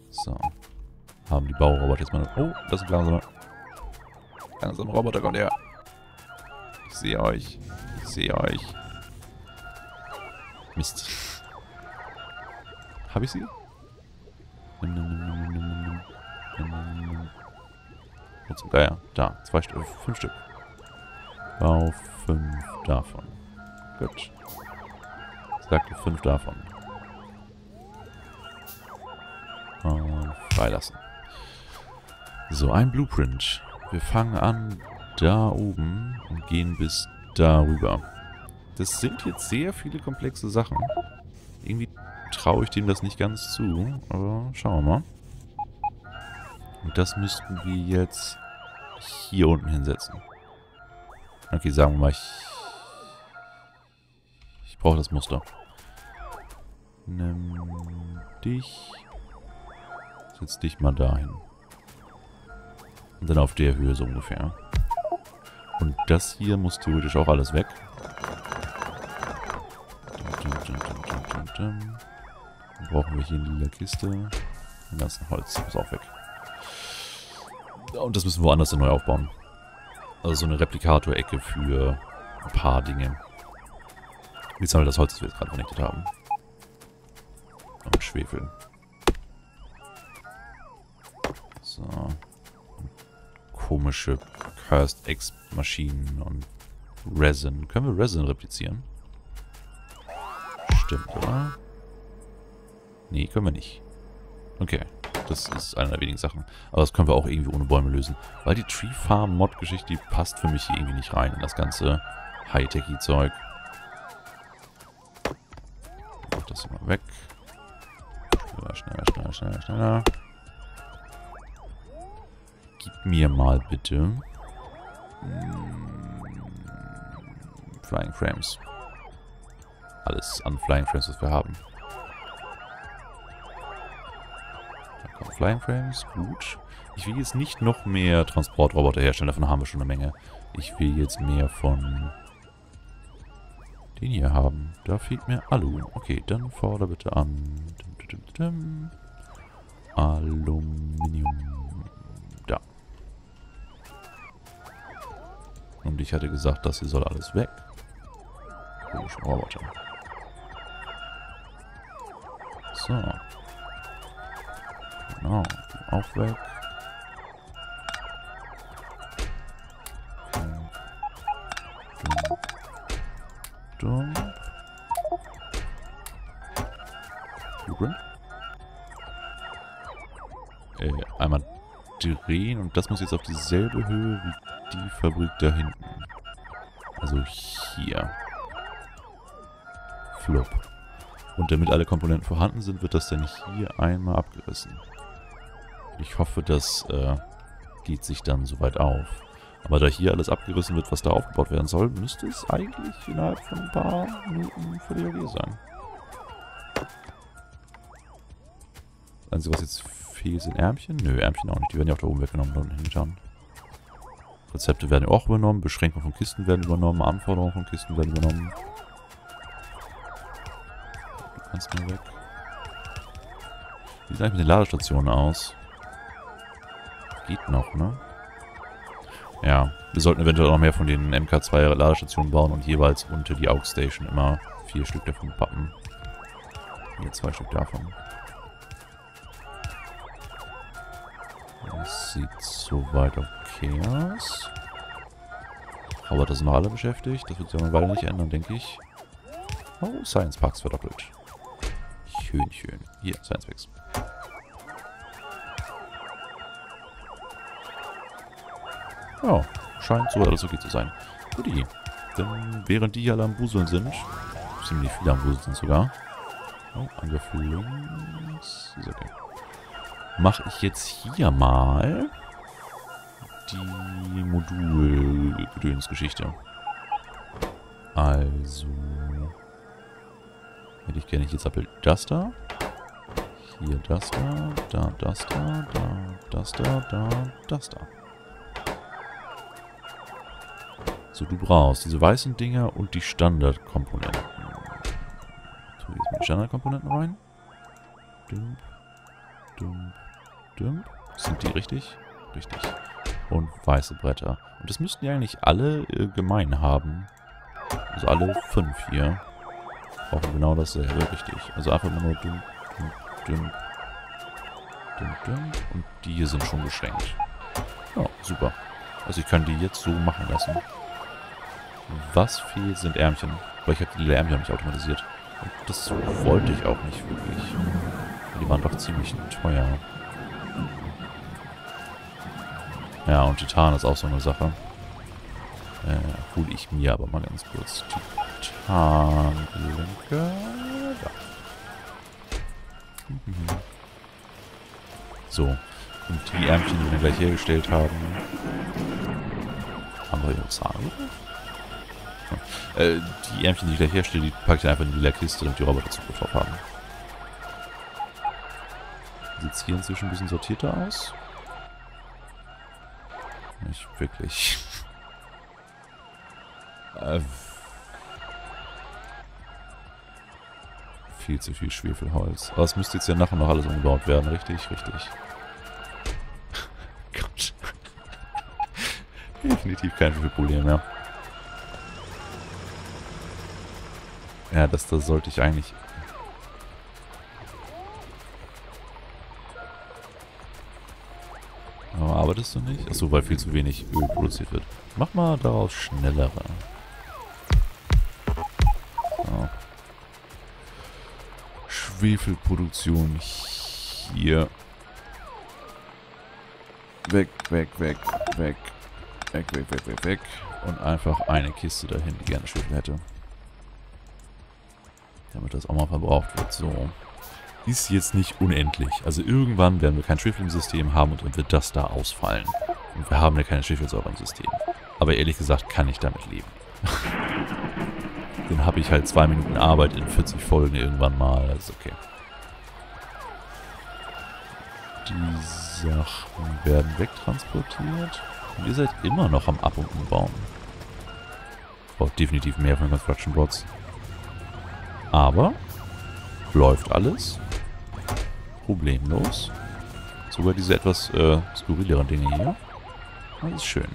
So. Haben die Bauroboter jetzt mal... Oh, das ist ein langsamer Roboter, kommt her. Ich sehe euch. Ich sehe euch. Mist. Habe ich sie? Wo zum Geier? Da, 2 Stück, 5 Stück. Bau 5 davon. Gut. Ich sagte 5 davon. Und freilassen. So, ein Blueprint. Wir fangen an da oben und gehen bis darüber. Das sind jetzt sehr viele komplexe Sachen. Irgendwie traue ich dem das nicht ganz zu, aber schauen wir mal. Und das müssten wir jetzt hier unten hinsetzen. Okay, sagen wir mal, ich brauche das Muster. Nimm dich. Setz dich mal dahin. Und dann auf der Höhe so ungefähr. Und das hier muss theoretisch auch alles weg. Dann brauchen wir hier eine lila Kiste. Den ganzen Holz muss auch weg. Und das müssen wir woanders neu aufbauen. Also so eine Replikator-Ecke für ein paar Dinge. Jetzt haben wir das Holz, das wir jetzt gerade connected haben. Und Schwefel. So. Komische Cursed X-Maschinen und Resin. Können wir Resin replizieren? Stimmt, oder? Nee, können wir nicht. Okay. Das ist eine der wenigen Sachen. Aber das können wir auch irgendwie ohne Bäume lösen. Weil die Tree Farm Mod-Geschichte, die passt für mich hier irgendwie nicht rein in das ganze Hightechy-Zeug. Ich mach das hier mal weg. Schneller. Gib mir mal bitte Flying Frames. Alles an Flying Frames, was wir haben. Flying Frames, gut. Ich will jetzt nicht noch mehr Transportroboter herstellen, davon haben wir schon eine Menge. Ich will jetzt mehr von den hier haben. Da fehlt mir Alu. Okay, dann fordere bitte an. Aluminium. Da. Und ich hatte gesagt, das hier soll alles weg. Komische Roboter. So. Genau, auch weg. Dumm. Blueprint. Einmal drehen und das muss jetzt auf dieselbe Höhe wie die Fabrik da hinten. Also hier. Flop. Und damit alle Komponenten vorhanden sind, wird das dann hier einmal abgerissen. Ich hoffe, das geht sich dann soweit auf. Aber da hier alles abgerissen wird, was da aufgebaut werden soll, müsste es eigentlich innerhalb von ein paar Minuten für die OG sein. Das Einzige, was jetzt fehlt, sind Ärmchen. Nö, Ärmchen auch nicht. Die werden ja auch da oben weggenommen, da unten hingetan. Rezepte werden auch übernommen, Beschränkungen von Kisten werden übernommen, Anforderungen von Kisten werden übernommen. Du kannst mal weg. Wie sieht eigentlich mit den Ladestationen aus? Geht noch, ne? Ja, wir sollten eventuell auch noch mehr von den MK2 Ladestationen bauen und jeweils unter die AUX Station immer 4 Stück davon pappen. Hier 2 Stück davon. Das sieht soweit okay aus. Aber das sind noch alle beschäftigt. Das wird sich ja eine Weile nicht ändern, denke ich. Oh, Science Parks verdoppelt. Schön, schön. Hier, Science Packs. Ja, scheint so alles okay zu sein. Guti. Dann, während die hier alle am Buseln sind, ziemlich viele am Buseln sind sogar. Oh, Angriff für links. Ist okay. Mache ich jetzt hier mal die Modul-Gedöns-Geschichte. Also hätte ich gerne hier zappelt das da. Hier das da, da das da, da das da, da das da. So, du brauchst diese weißen Dinger und die Standardkomponenten. So, jetzt mit die Standardkomponenten rein. Dümp, dümp. Sind die richtig? Richtig. Und weiße Bretter. Und das müssten die eigentlich alle gemein haben. Also alle 5 hier. Brauchen genau dasselbe, richtig. Also einfach immer nur dümp, dümp, dümp. Dümp, dümp. Und die hier sind schon beschränkt. Ja, super. Also ich kann die jetzt so machen lassen. Was fehlt, sind Ärmchen. Weil ich habe die Ärmchen noch nicht automatisiert. Und das wollte ich auch nicht wirklich. Die waren doch ziemlich teuer. Ja, und Titan ist auch so eine Sache. Hole ich mir aber mal ganz kurz. Titan-Blinker. Da. So. Und die Ärmchen, die wir gleich hergestellt haben. Haben wir hier Zahn? Die Ärmchen, die ich gleich herstelle, die packe ich einfach in die Leerkiste, damit die Roboter Zugriff drauf haben. Sieht es hier inzwischen ein bisschen sortierter aus? Nicht wirklich. Viel zu viel Schwefelholz. Aber es müsste jetzt ja nachher noch alles umgebaut werden, richtig? Richtig. Gott. Definitiv kein Problem mehr. Ja, das sollte ich eigentlich... Aber arbeitest du nicht? Achso, weil viel zu wenig Öl produziert wird. Mach mal daraus schnellere. So. Schwefelproduktion hier. Weg, weg, weg, weg. Weg, weg, weg, weg, weg. Und einfach eine Kiste dahin, die gerne Schwefel hätte. Damit das auch mal verbraucht wird. So. Ist jetzt nicht unendlich. Also irgendwann werden wir kein Schwefel im System haben und dann wird das da ausfallen. Und wir haben ja keine Schwefelsäure im System. Aber ehrlich gesagt kann ich damit leben. Dann habe ich halt 2 Minuten Arbeit in 40 Folgen irgendwann mal. Das ist okay. Die Sachen werden wegtransportiert. Und ihr seid immer noch am Ab- und Umbauen. Braucht definitiv mehr von Construction Bots. Aber läuft alles. Problemlos. Sogar diese etwas skurrileren Dinge hier. Das ist schön.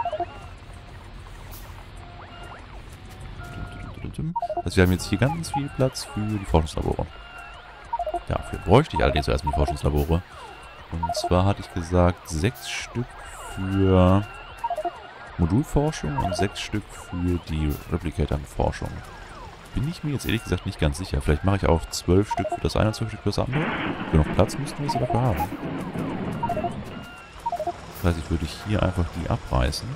Also wir haben jetzt hier ganz viel Platz für die Forschungslabore. Dafür bräuchte ich allerdings erstmal die Forschungslabore. Und zwar hatte ich gesagt, 6 Stück für Modulforschung und 6 Stück für die Replicator-Forschung. Bin ich mir jetzt ehrlich gesagt nicht ganz sicher. Vielleicht mache ich auch 12 Stück für das eine und 12 Stück für das andere. Genug Platz müssten wir sie dafür haben. Das heißt, ich würde hier einfach die abreißen.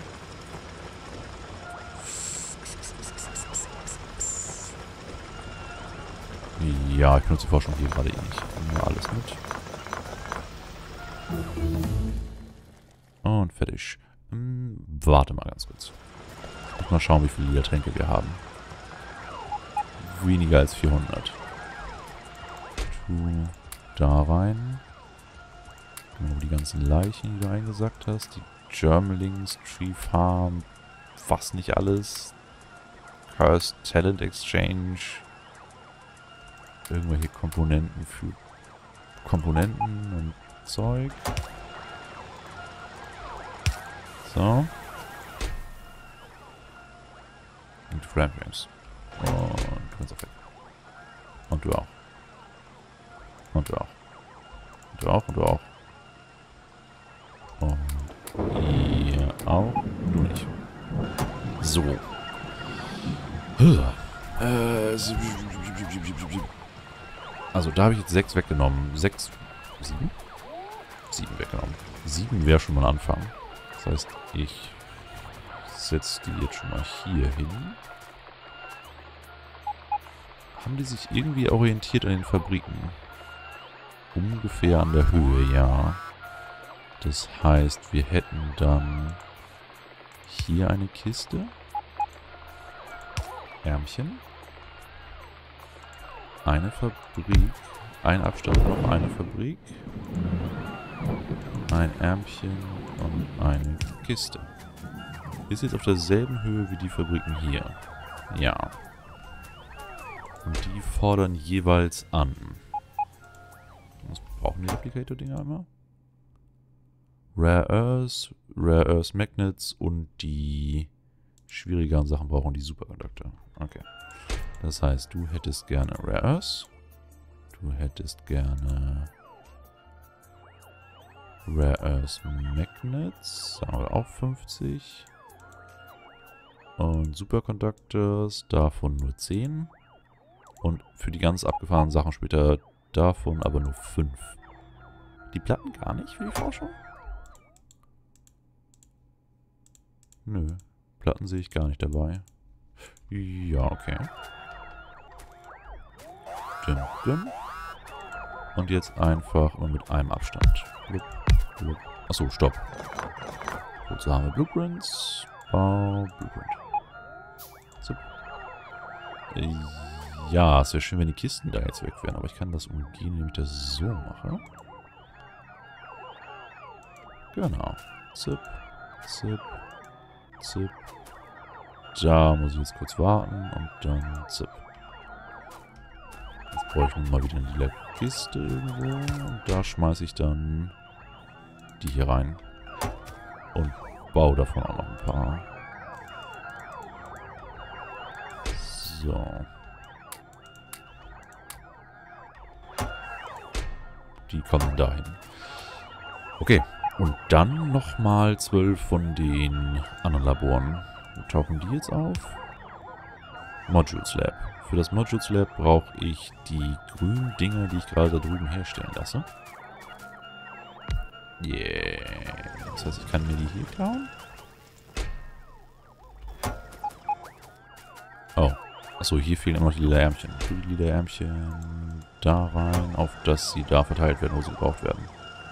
Ja, ich benutze die Forschung hier gerade eh nicht. Nehmen wir alles mit. Und fertig. Warte mal ganz kurz. Mal schauen, wie viele Litertränke wir haben. Weniger als 400. Tu da rein. Die ganzen Leichen, die du eingesackt hast. Die Germalings, Tree Farm, was nicht alles. Cursed Talent Exchange. Irgendwelche Komponenten für Komponenten und Zeug. So. Und Frameframes. Und du kannst auch weg. Und du auch. Und du auch. Und du auch. Und du auch. Und ihr auch. Du nicht. So. Also da habe ich jetzt 6 weggenommen. 6. 7? 7 weggenommen. 7 wäre schon mal ein Anfang. Das heißt, ich setze die jetzt schon mal hier hin. Haben die sich irgendwie orientiert an den Fabriken? Ungefähr an der Höhe, ja. Das heißt, wir hätten dann hier eine Kiste. Ärmchen. Eine Fabrik. Ein Abstand noch, eine Fabrik. Ein Ärmchen und eine Kiste. Ist jetzt auf derselben Höhe wie die Fabriken hier. Ja. Und die fordern jeweils an. Was brauchen brauchen die Replicator-Dinger immer? Rare Earth Magnets und die schwierigeren Sachen brauchen die Superconductor. Okay. Das heißt, du hättest gerne Rare Earth. Du hättest gerne Rare Earth Magnets. Sagen wir auch 50. Und Superconductors, davon nur 10. Und für die ganz abgefahrenen Sachen später davon aber nur 5. Die Platten gar nicht für die Forschung? Nö, Platten sehe ich gar nicht dabei. Ja, okay. Dim, dim. Und jetzt einfach immer mit einem Abstand. Blub, blub. Achso, stopp. Gut, so haben wir Blueprints. Blueprint. So. Ja, es wäre schön, wenn die Kisten da jetzt weg wären, aber ich kann das umgehen, indem ich das so mache. Genau. Zip, zip, zip. Da muss ich jetzt kurz warten und dann zip. Jetzt brauche ich nun mal wieder eine lila Kiste irgendwo und da schmeiße ich dann die hier rein und baue davon auch noch ein paar. So. Die kommen dahin. Okay. Und dann nochmal 12 von den anderen Laboren. Wo tauchen die jetzt auf? Modules Lab. Für das Modules Lab brauche ich die grünen Dinger, die ich gerade da drüben herstellen lasse. Yeah. Das heißt, ich kann mir die hier klauen. Oh. Achso, hier fehlen immer noch die lila Ärmchen. Ich tue die lila Ärmchen da rein, auf dass sie da verteilt werden, wo sie gebraucht werden.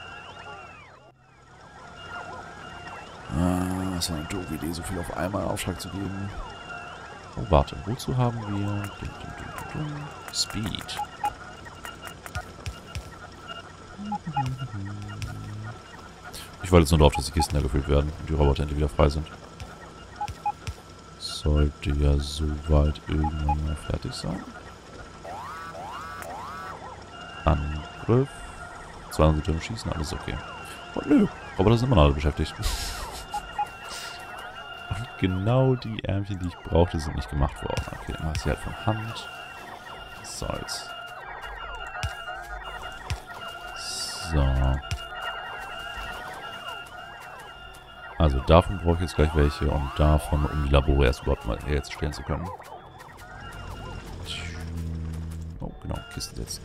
Ah, das ist eine doofe Idee, so viel auf einmal in Auftrag zu geben. Oh, warte. Wozu haben wir... Speed. Ich warte jetzt nur darauf, dass die Kisten da gefüllt werden und die Roboter endlich wieder frei sind. Sollte ja soweit irgendwann mal fertig sein. Angriff. 200 Türme schießen, alles okay. Und nö, Roboter sind immer noch alle beschäftigt. Und genau die Ärmchen, die ich brauchte, sind nicht gemacht worden. Okay, dann mache ich sie halt von Hand. Was soll's. So. Also davon brauche ich jetzt gleich welche und davon, um die Labore erst überhaupt mal herzustellen zu können. Oh, genau, Kisten setzen.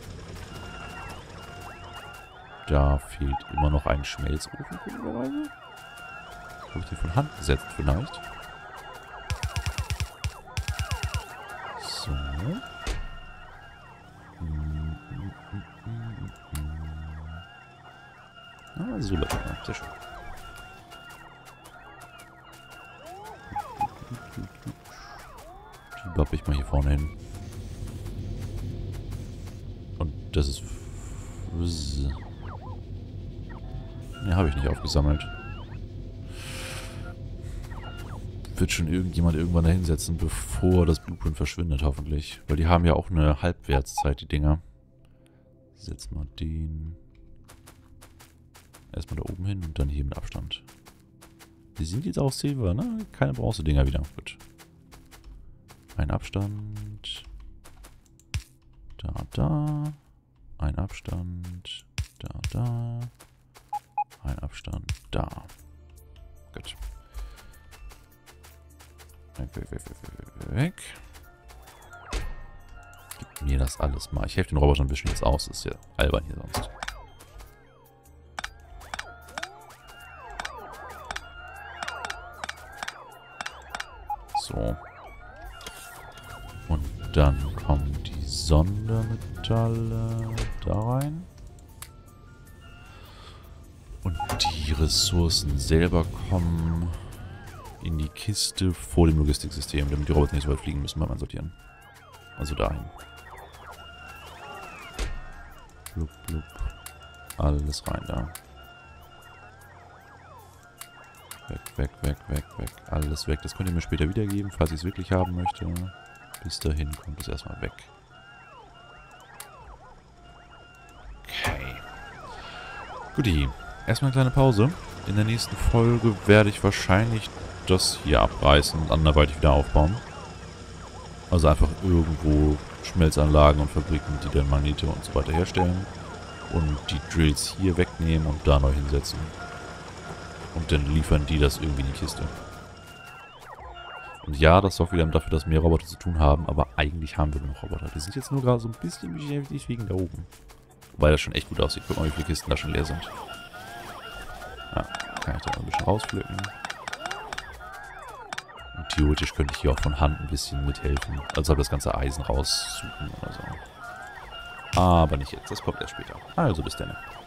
Da fehlt immer noch ein Schmelzofen, komischerweise. Habe ich den von Hand gesetzt vielleicht? So. Ah, so läuft das. Sehr schön. Die bappe ich mal hier vorne hin. Und das ist... Ne, habe ich nicht aufgesammelt. Wird schon irgendjemand irgendwann da hinsetzen, bevor das Blueprint verschwindet, hoffentlich. Weil die haben ja auch eine Halbwertszeit, die Dinger. Setz mal den... Erstmal da oben hin und dann hier mit Abstand. Die sind jetzt auch Silber, ne? Keine Bronze-Dinger wieder. Gut. Ein Abstand. Da. Ein Abstand. Da. Ein Abstand. Da. Gut. Weg. Gib mir das alles mal. Ich helfe den Robotern ein bisschen jetzt aus. Das ist ja albern hier sonst. So. Und dann kommen die Sondermetalle da rein. Und die Ressourcen selber kommen in die Kiste vor dem Logistiksystem, damit die Roboter nicht so weit fliegen müssen beim Einsortieren. Also dahin. Blub, blub. Alles rein da. Weg. Alles weg. Das könnt ihr mir später wiedergeben, falls ich es wirklich haben möchte. Bis dahin kommt es erstmal weg. Okay. Guti, erstmal eine kleine Pause. In der nächsten Folge werde ich wahrscheinlich das hier abreißen und anderweitig wieder aufbauen. Also einfach irgendwo Schmelzanlagen und Fabriken, die dann Magnete und so weiter herstellen. Und die Drills hier wegnehmen und da neu hinsetzen. Und dann liefern die das irgendwie in die Kiste. Und ja, das sorgt wieder dafür, dass mehr Roboter zu tun haben, aber eigentlich haben wir genug Roboter. Die sind jetzt nur gerade so ein bisschen beschäftigt wegen da oben. Wobei das schon echt gut aussieht. Guck mal, wie viele Kisten da schon leer sind. Ja, kann ich da ein bisschen rauspflücken. Und theoretisch könnte ich hier auch von Hand ein bisschen mithelfen. Also das ganze Eisen raussuchen oder so. Aber nicht jetzt, das kommt erst später. Also bis dann.